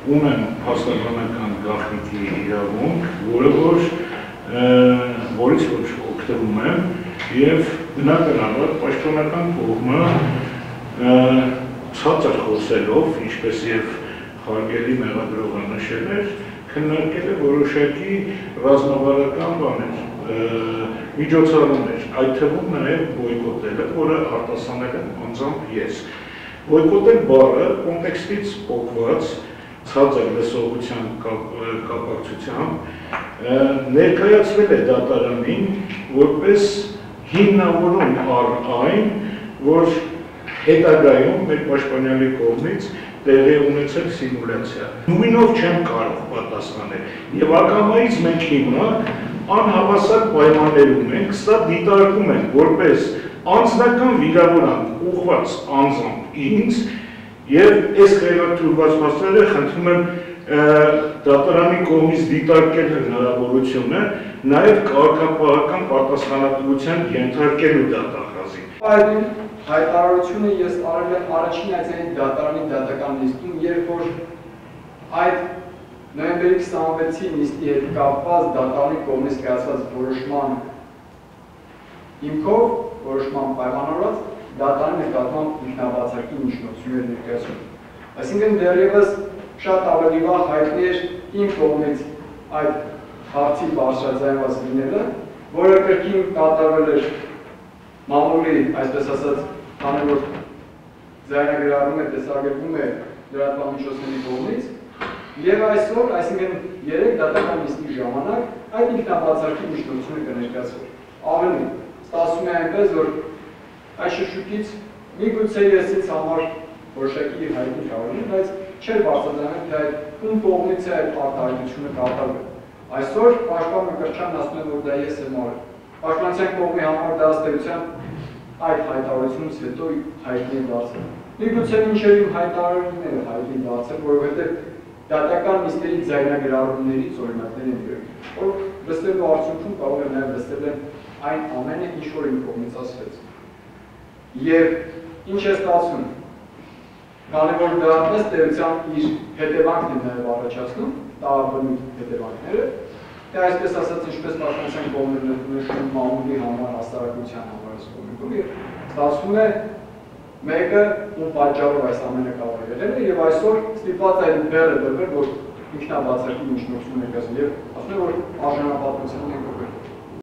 ունեն փաստաբանական գաղտնիքի իրավունք, որից ոչ օգտվում են եւ բնականաբար պաշտոնական կողմը ցածր խոսելով, ինչպես եւ հարգելի մեղադրողը նշել էր, քննարկել է որոշակի ռազմավարական բաներ, միջոցառումներ, այդ թվում նաեւ բոյկոտելը, որը արտասանել եմ անձամբ ես։ Բոյկոտել բառը կոնտեքստից փոխված ցածր լսողության կապակցությամբ ներկայացվել է դատարանին որպես հիմնավորում առ այն, որ հետագայում մեր պաշտպանյալի կողմից տեղի ունեցել սիմուլյացիա։ Նույնով չեմ կարող պատասխանել։ Եվ ակամայից մենք հիմա անհավասար պայմաններում ենք, սա դիտարկում ենք որպես անձնական վիրավորանք ուղղված անձամբ ինձ եւ այս խելացուրված մասերը խնդրում եմ դատարանի կողմից դիտարկել հնարավորությունը նաեւ կարգապահական պատասխանատվության ենթարկելու դատախազին։ Այդ հայտարարությունը ես արել եմ առաջին այցերի դատարանի դատական նիստում, երբ որ այդ նոյեմբերի 26-ի նիստի հետ կապված դատարանի կողմից կայացված որոշման հիմքով, որոշման պայմանավորված դատարանի նկատմամբ ինքնաբացարկի միջնորդություններ ներկայացում։ Այսինքն դեռևս շատ ավելի վաղ հայտնի էր իմ կողմից այդ հարցի բարձրաձայնված լինելը, որը կրկին կատարվել էր մամուլի, այսպես ասած, քանի որ ձայնագրառում է, տեսագրվում է լրատվամիջոցների կողմից, եւ այսօր, այսինքն 3 դատական նիստի ժամանակ այդ ինքնաբացարկի միջնորդությունը կներկայացվի։ Ավելի ստացվում է այնպես, որ այս շրջուկից միգուցե ես ինձ համար որոշակի հայտնի կարող, բայց չէր բարձրացնել, թե այդ ում կողմից է այդ արտահայտությունը կատարվել։ Այսօր պաշտպան Մկրտչյանն ասում է, որ դա ես եմ արել։ Պաշտպանության կողմի համար դա ըստ էության այդ հայտարարությունից հետո հայտնի է դարձել։ Միգուցե մինչև իմ հայտարարությունները հայտնի դարձել, որովհետև դատական նիստերի ձայնագրառումներից օրինակներ են գրել, որ լսելու արդյունքում կարող է նաև լսել այն ամենը, ինչ որ իմ կողմից ասվեց։ Եվ ինչ է ստացվում, քանի որ դա ըստ էության իր հետևանքն է նաև առաջացնում, տարաբնույթ հետևանքները, թե այսպես ասած, ինչպես պաշտպանության կողմերը նշում մամուլի համար, հասարակության համար ասում եւ ստացվում է մեկը ում պատճառով այս ամենը կարող է եղել եւ այսօր ստիպված է բերը դրվել, որ ինքնաբացարկի միջնորդություն ներկայացնի եւ ասում է, որ արժանապատվության ենք